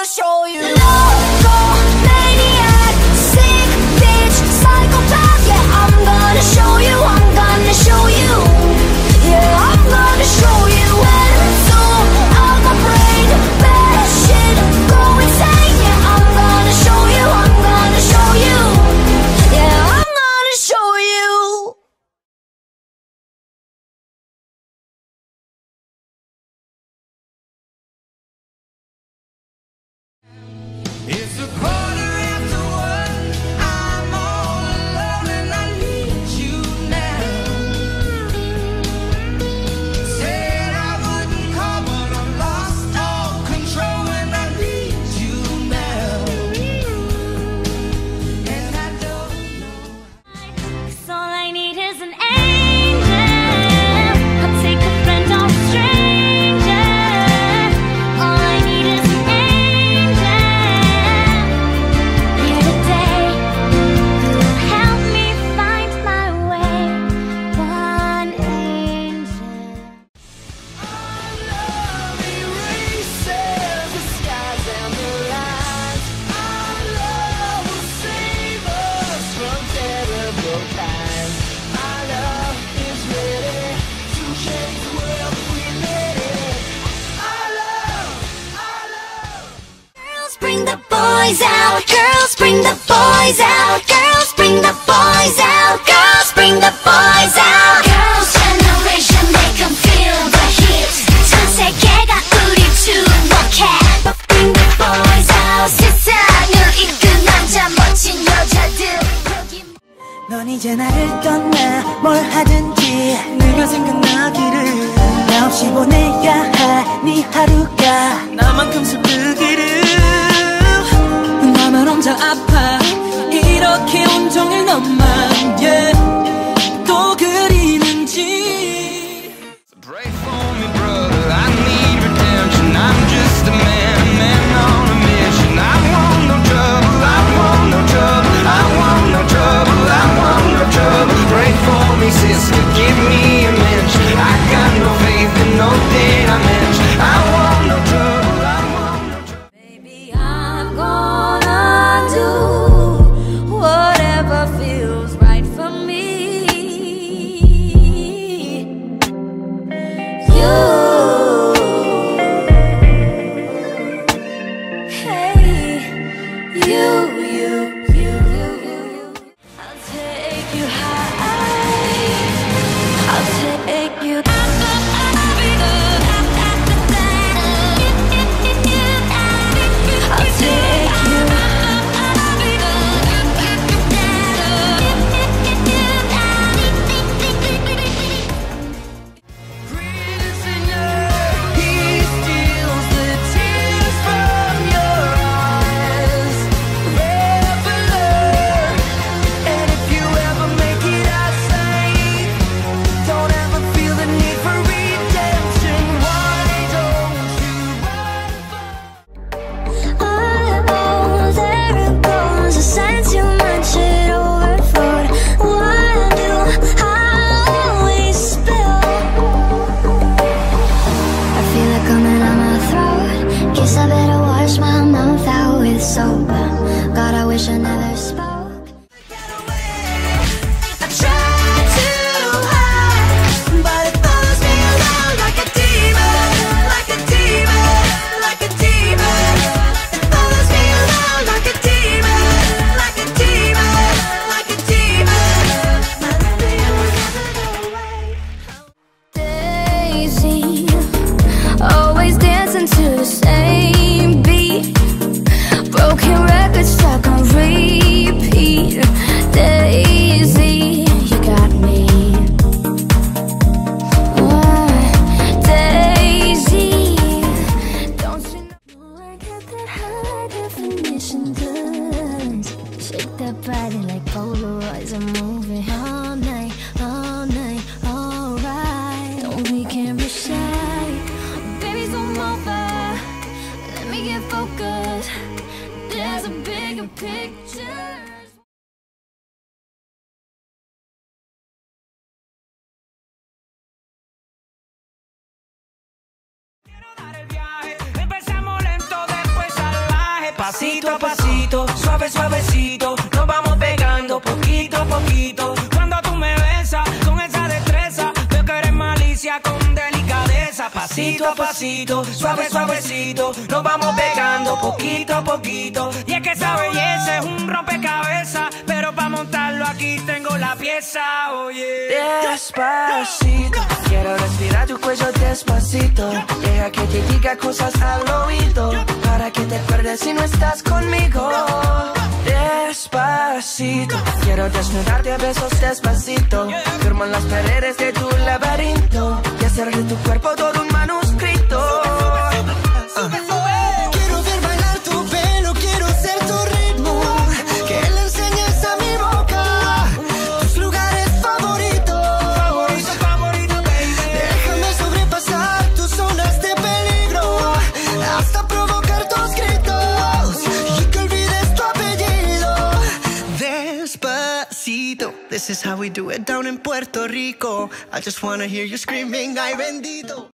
gonna show you. Loco, maniac, sick bitch, psychopath. Yeah, I'm gonna show you. I'm gonna show you. Yeah, I'm gonna show you. And so out my brain, bad shit, go insane. Yeah, I'm gonna show you. I'm gonna show you. Yeah, I'm gonna show you. It's a quarter after one. I'm all alone and I need you now. Said I wouldn't call, but I lost all control and I need you now. And I don't know. 'Cause all I need is an angel. I'll take a friend or a stranger. All I need is an angel here today who will help me find my way. One angel. Our love erases the skies and the lines. Our love will save us from terrible times. Our love is ready to change the world if we let it. Our love, our love. Girls, bring the boys out. Girls, bring the boys out. Girls, bring the boys out. Girls, bring the boys out. Girls' generation, make 'em feel the heat. 전 세계가 우리 주목해. But bring the boys out. 세상을 이끈 남자 멋진 여자들. 넌 이제 나를 떠나 뭘 하든지 네가 생각나기를 나 없이 보내야 할 네 하루가 나만큼 슬프기를 나만 혼자 아파 이렇게 온종일 너만 또 그리는지 Pray for me, brother. I need redemption. I'm just a man on a mission. I want no trouble. I want no trouble. I want no trouble. I want no trouble. Pray for me, sister. Give me a mention. I got no faith in no dimension. I want no trouble. I want no trouble. Baby, I'm gonna do whatever feels right for me. You, hey, you. I'll take you high. I'll take you. I'll take you. Prisoner, he steals the tears from your eyes. Reveler, and if you ever make it outside, don't ever feel the need for redemption. Why don't you run for? Oh, there it goes. The sentiment should overflow. Why do I always spill? I feel it coming on my throat. Guess I better wash my mouth out with soap. God, I wish I never spoke. I try to hide, but it follows me around like a demon, like a demon, like a demon. It follows me around like a demon, like a demon, like a demon. My fear will never go away. Daisy, always dancing to the same beat. Broken records stuck on repeat. Daisy, you got me. Daisy, don't you know I got that high definition guns? Shake that body like Polaroids and move it all night, alright. Don't we can't be shy, baby, come over. Let me get focused. There's a bigger picture. Quiero dar el viaje. Empezamos lento, después salvaje. Pasito a pasito, suave suavecito, nos vamos pegando poquito a poquito. Cuando tú me besas con esa destreza, veo que eres malicia con delicadeza. Pasito a pasito, suave suavecito, nos vamos pegando poquito a poquito. Y es que esa belleza es un rompecabezas, pero para montarlo aquí tengo la pieza, oye. Despacito, quiero respirar tu cuello despacito. Deja que te diga cosas al oído, para que te acuerdes si no estás conmigo. Despacito, quiero desnudarte a besos despacito. Firmo en las paredes de tu laberinto y hacer de tu cuerpo todo un manuscrito. Quiero ver bailar tu pelo, quiero ser tu ritmo, que le enseñes a mi boca tus lugares favoritos. Favorito, baby. Déjame sobrepasar tus zonas de peligro, hasta provocar tus gritos y que olvides tu apellido. Despacito, this is how we do it down in Puerto Rico. I just wanna hear you screaming, ay bendito.